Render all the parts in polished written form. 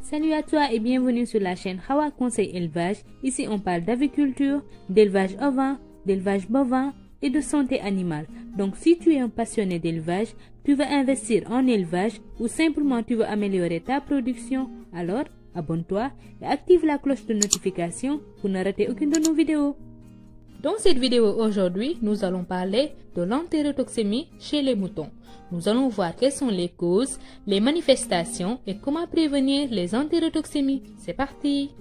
Salut à toi et bienvenue sur la chaîne Hawa Conseil Élevage. Ici on parle d'aviculture, d'élevage ovin, d'élevage bovin et de santé animale. Donc si tu es un passionné d'élevage, tu veux investir en élevage ou simplement tu veux améliorer ta production, alors abonne-toi et active la cloche de notification pour ne rater aucune de nos vidéos. Dans cette vidéo aujourd'hui, nous allons parler de l'entérotoxémie chez les moutons. Nous allons voir quelles sont les causes, les manifestations et comment prévenir les entérotoxémies. C'est parti!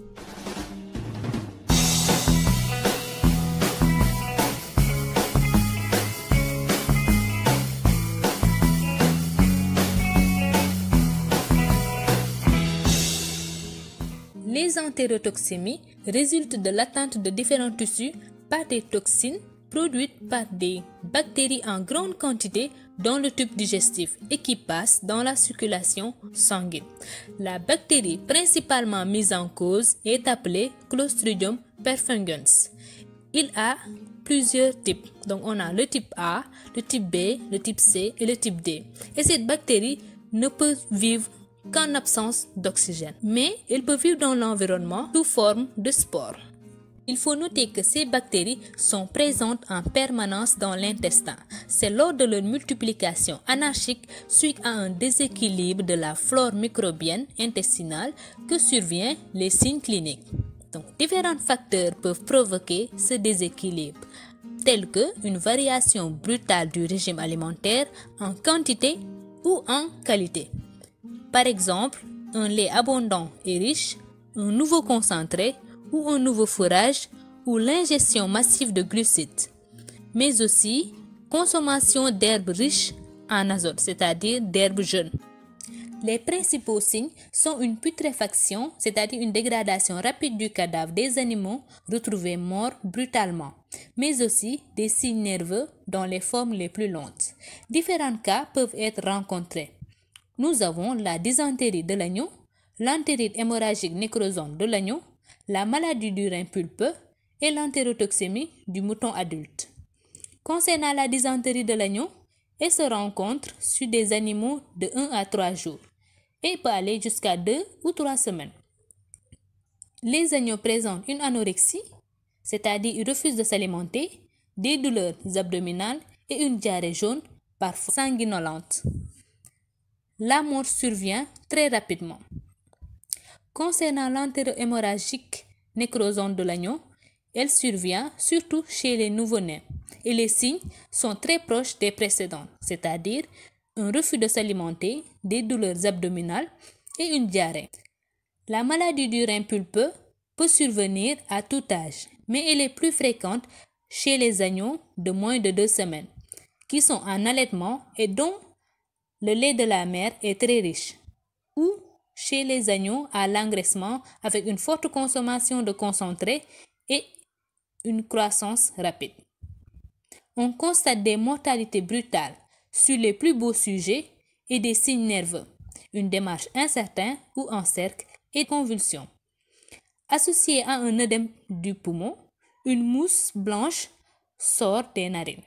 Les entérotoxémies résultent de l'atteinte de différents tissus par des toxines produites par des bactéries en grande quantité dans le tube digestif et qui passent dans la circulation sanguine. La bactérie principalement mise en cause est appelée Clostridium perfringens. Il a plusieurs types. Donc on a le type A, le type B, le type C et le type D. Et cette bactérie ne peut vivre qu'en absence d'oxygène. Mais elle peut vivre dans l'environnement sous forme de spores. Il faut noter que ces bactéries sont présentes en permanence dans l'intestin. C'est lors de leur multiplication anarchique suite à un déséquilibre de la flore microbienne intestinale que surviennent les signes cliniques. Donc, différents facteurs peuvent provoquer ce déséquilibre, tels que une variation brutale du régime alimentaire en quantité ou en qualité. Par exemple, un lait abondant et riche, un nouveau concentré, ou un nouveau fourrage ou l'ingestion massive de glucides, mais aussi consommation d'herbes riches en azote, c'est-à-dire d'herbes jeunes. Les principaux signes sont une putréfaction, c'est-à-dire une dégradation rapide du cadavre des animaux retrouvés morts brutalement, mais aussi des signes nerveux dans les formes les plus lentes. Différents cas peuvent être rencontrés. Nous avons la dysentérie de l'agneau, l'entérite hémorragique nécrosante de l'agneau, la maladie du rein pulpeux et l'entérotoxémie du mouton adulte. Concernant la dysentérie de l'agneau, elle se rencontre sur des animaux de 1 à 3 jours et peut aller jusqu'à 2 ou 3 semaines. Les agneaux présentent une anorexie, c'est-à-dire ils refusent de s'alimenter, des douleurs abdominales et une diarrhée jaune, parfois sanguinolente. La mort survient très rapidement. Concernant l'entéro-hémorragique nécrosante de l'agneau, elle survient surtout chez les nouveau-nés et les signes sont très proches des précédents, c'est-à-dire un refus de s'alimenter, des douleurs abdominales et une diarrhée. La maladie du rein pulpeux peut survenir à tout âge, mais elle est plus fréquente chez les agneaux de moins de 2 semaines, qui sont en allaitement et dont le lait de la mère est très riche, ou chez les agneaux à l'engraissement avec une forte consommation de concentré et une croissance rapide. On constate des mortalités brutales sur les plus beaux sujets et des signes nerveux, une démarche incertaine ou en cercle et convulsions. Associée à un œdème du poumon, une mousse blanche sort des narines.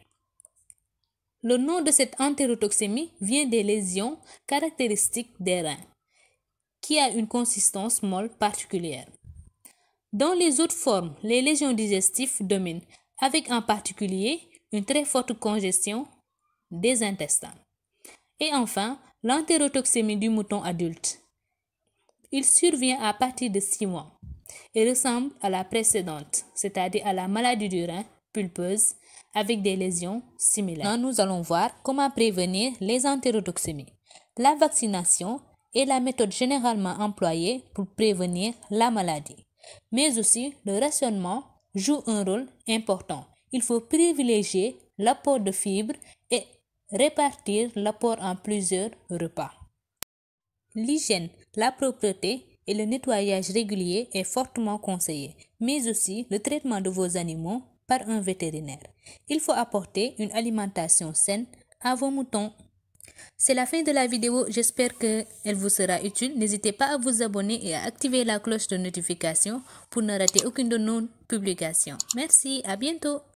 Le nom de cette entérotoxémie vient des lésions caractéristiques des reins, qui a une consistance molle particulière. Dans les autres formes, les lésions digestives dominent, avec en particulier une très forte congestion des intestins. Et enfin, l'entérotoxémie du mouton adulte. Il survient à partir de 6 mois et ressemble à la précédente, c'est-à-dire à la maladie du rein pulpeuse, avec des lésions similaires. Maintenant, nous allons voir comment prévenir les entérotoxémies. La vaccination est la méthode généralement employée pour prévenir la maladie. Mais aussi, le rationnement joue un rôle important. Il faut privilégier l'apport de fibres et répartir l'apport en plusieurs repas. L'hygiène, la propreté et le nettoyage régulier est fortement conseillé, mais aussi le traitement de vos animaux par un vétérinaire. Il faut apporter une alimentation saine à vos moutons. C'est la fin de la vidéo, j'espère qu'elle vous sera utile. N'hésitez pas à vous abonner et à activer la cloche de notification pour ne rater aucune de nos publications. Merci, à bientôt.